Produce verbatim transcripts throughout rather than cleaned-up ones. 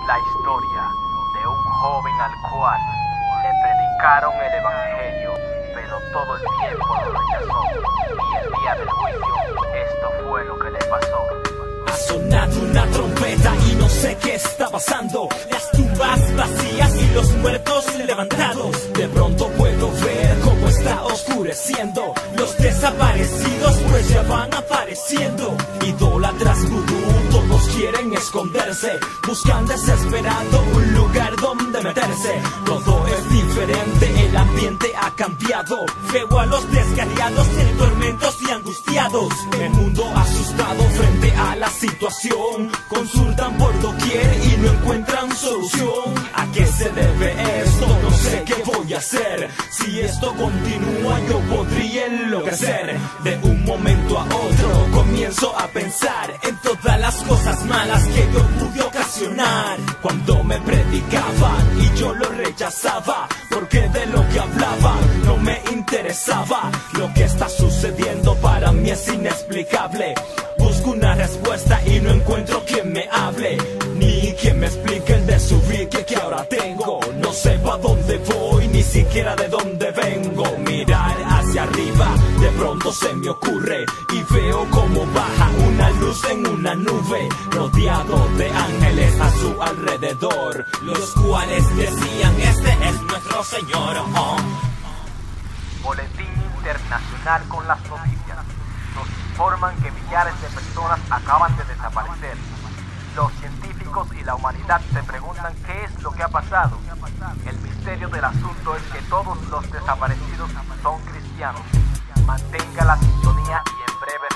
La historia de un joven al cual le predicaron el evangelio, pero todo el tiempo lo rechazó. Y el día del juicio, esto fue lo que le pasó. Ha sonado una trompeta y no sé qué está pasando. Las tumbas vacías y los muertos levantados. De pronto puedo ver cómo está oscureciendo. Los desaparecidos pues ya van apareciendo. Idólatras vudú, todos quieren esconderse. Buscan desesperado un lugar donde meterse. Todo es diferente, el ambiente ha cambiado. Veo a los descarriados en tormentos y angustiados. El mundo asustado frente a la situación. Consultan por doquier y no encuentran solución. ¿A qué se debe esto? No sé qué voy a hacer. Si esto continúa yo podría enloquecer. De un momento a otro comienzo a pensar en todas las cosas malas que yo pude ocasionar. Cuando me predicaban y yo lo rechazaba, porque de lo que hablaba no me interesaba. Lo que está sucediendo para mí es inexplicable. Busco una respuesta y no encuentro quien me hable, ni quien me explique el desubique que ahora tengo. No sé pa' dónde voy, ni siquiera de dónde vengo. Mirar hacia arriba, de pronto se me ocurre y veo como baja una luz en una nube, rodeado de ángeles a su alrededor, los cuales decían: este es nuestro Señor. Oh. Boletín internacional con las noticias. Nos informan que millares de personas acaban de desaparecer. Los científicos y la humanidad se preguntan qué es lo que ha pasado. El misterio del asunto es que todos los desaparecidos son cristianos. Mantenga la sintonía y en breve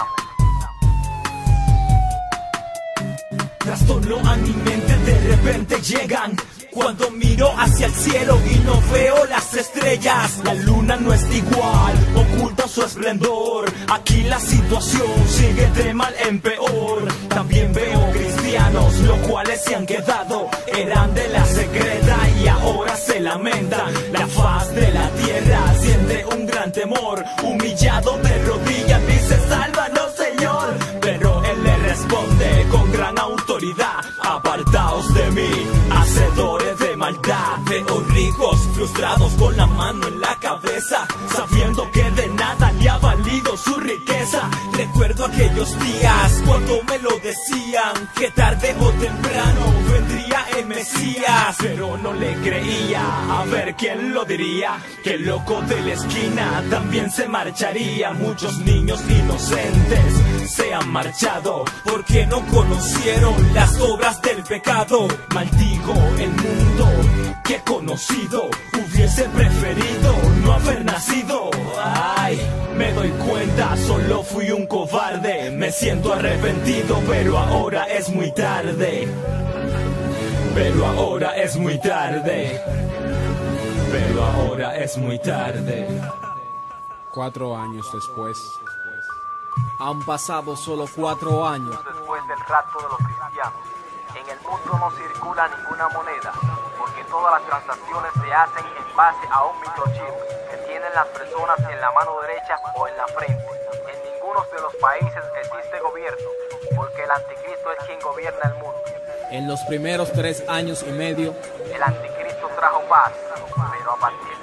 regresamos. Trastorno a mi mente de repente llegan cuando miro hacia el cielo y no veo las estrellas. La luna no es igual, oculta su esplendor. Aquí la situación sigue de mal en peor. También veo cristianos, los cuales se han quedado. Eran de la secreta y ahora se lamentan. La faz de la tierra siente un gran temor. Humillado de rodillas dice: sálvanos, Señor. Pero él le responde con gran autoridad: apartaos de mí, hacedores de maldad. Veo ricos frustrados con la mano en la cabeza, sabiendo que de nada le ha valido su riqueza. Recuerdo aquellos días cuando me lo decían, que tarde o temprano vendría el Mesías, pero no le creía. A ver quién lo diría, que el loco de la esquina también se marcharía. Muchos niños inocentes se han marchado porque no conocieron las obras del pecado. Maldigo el mundo que he conocido, hubiese preferido no haber nacido. Ay, me doy cuenta, solo fui un cobarde. Me siento arrepentido, pero ahora es muy tarde. Pero ahora es muy tarde. Pero ahora es muy tarde. Cuatro años después. Han pasado solo cuatro años. Después del rapto de los cristianos, en el mundo no circula ninguna moneda, porque todas las transacciones se hacen en base a un microchip que tienen las personas en la mano derecha o en la frente. En ninguno de los países existe gobierno, porque el anticristo es quien gobierna el mundo. En los primeros tres años y medio, el anticristo trajo paz, pero a partir